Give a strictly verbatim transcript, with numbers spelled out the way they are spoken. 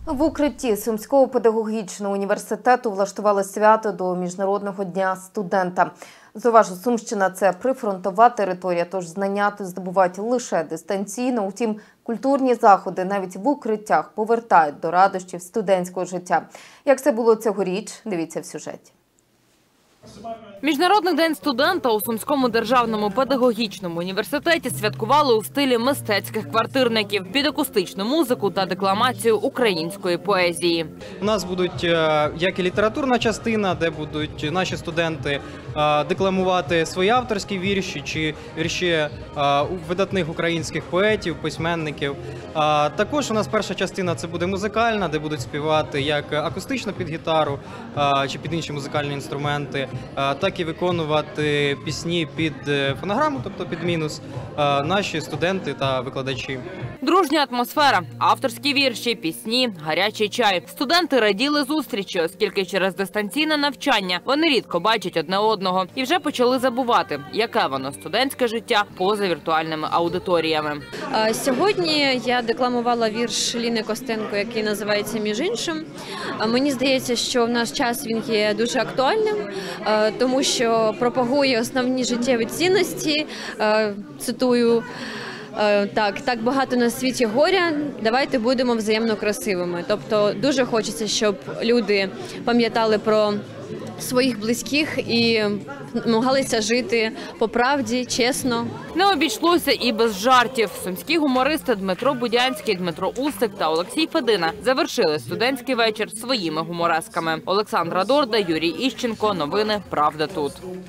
В укритті Сумського педагогічного університету влаштували свято до Міжнародного дня студента. Зауважу, Сумщина – це прифронтова територія, тож знання тут здобувають лише дистанційно. Утім, культурні заходи навіть в укриттях повертають до радощів студентського життя. Як це було цьогоріч, дивіться в сюжеті. Міжнародний день студента у Сумському державному педагогічному університеті святкували у стилі мистецьких квартирників під акустичну музику та декламацію української поезії. У нас будуть як і літературна частина, де будуть наші студенти декламувати свої авторські вірші чи вірші видатних українських поетів, письменників. Також у нас перша частина – це буде музикальна, де будуть співати як акустично під гітару чи під інші музикальні інструменти, так і виконувати пісні під фонограму, тобто під мінус, наші студенти та викладачі. Дружня атмосфера, авторські вірші, пісні, гарячий чай. Студенти раділи зустрічі, оскільки через дистанційне навчання вони рідко бачать одне одного і вже почали забувати, яке воно студентське життя поза віртуальними аудиторіями. Сьогодні я декламувала вірш Ліни Костенко, який називається «Між іншим». Мені здається, що в наш час він є дуже актуальним, тому що пропагує основні життєві цінності, цитую, Так, так багато на світі горя, давайте будемо взаємно красивими. Тобто дуже хочеться, щоб люди пам'ятали про своїх близьких і намагалися жити по правді, чесно. Не обійшлося і без жартів. Сумські гумористи Дмитро Будянський, Дмитро Устик та Олексій Федина завершили студентський вечір своїми гуморесками. Олександра Дорда, Юрій Іщенко. Новини «Правда тут».